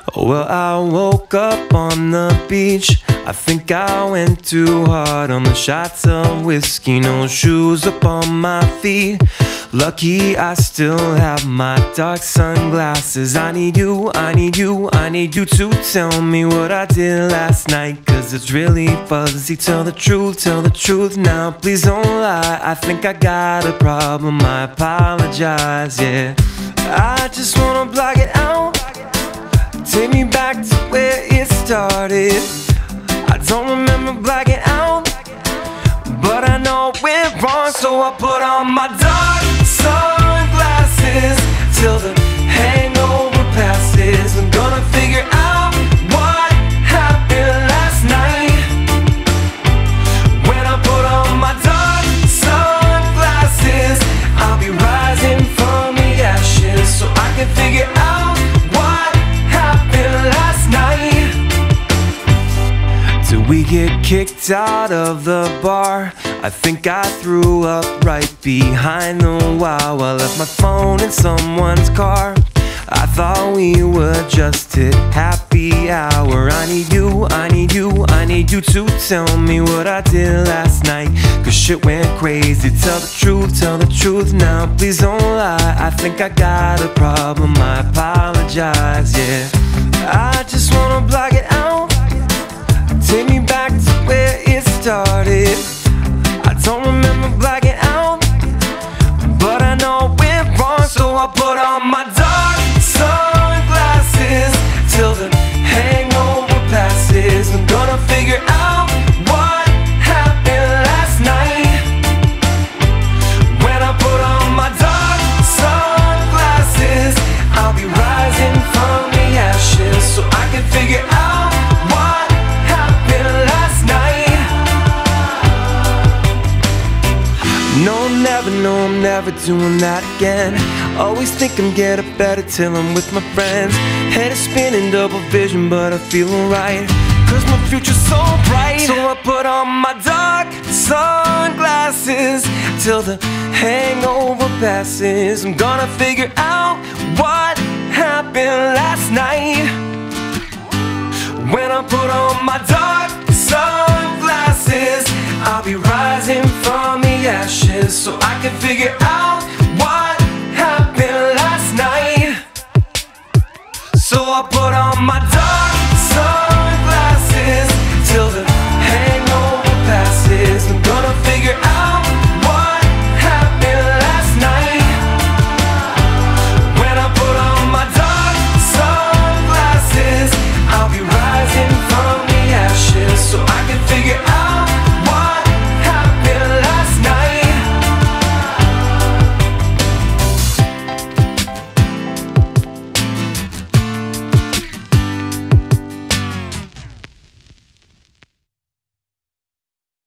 Well, I woke up on the beach. I think I went too hard on the shots of whiskey. No shoes up on my feet. Lucky I still have my dark sunglasses. I need you, I need you, I need you to tell me what I did last night, 'cause it's really fuzzy. Tell the truth now, please don't lie. I think I got a problem, I apologize, yeah. I just wanna block it out. Take me back to where it started. I don't remember blacking out, but I know it went wrong. So I put on my dark sunglasses till the hangover passes. I'm gonna figure out what happened last night. When I put on my dark sunglasses, I'll be rising from the ashes, so I can figure out what happened last night. Did we get kicked out of the bar? I think I threw up right behind the wall. I left my phone in someone's car. I thought we were just at happy hour. I need you, I need you, I need you to tell me what I did last night, 'cause shit went crazy. Tell the truth now, please don't lie. I think I got a problem, I apologize, yeah. I just wanna block it out. Take me back to where it started. I don't remember blacking out, but I know it went wrong. So I put on my dark sunglasses till the hangover passes. I'm gonna figure out what happened last night. When I put on my dark sunglasses, I'll be rising from the ashes, so I can figure out what happened last night. No, I'm never doing that again. Always think I'm getting better till I'm with my friends. Head is spinning, double vision, but I feel alright, 'cause my future's so bright. So I put on my dark sunglasses till the hangover passes. I'm gonna figure out what happened last night. When I put on my dark sunglasses, I'll be rising from the ashes, so I can figure out what happened last night. So I put on my dark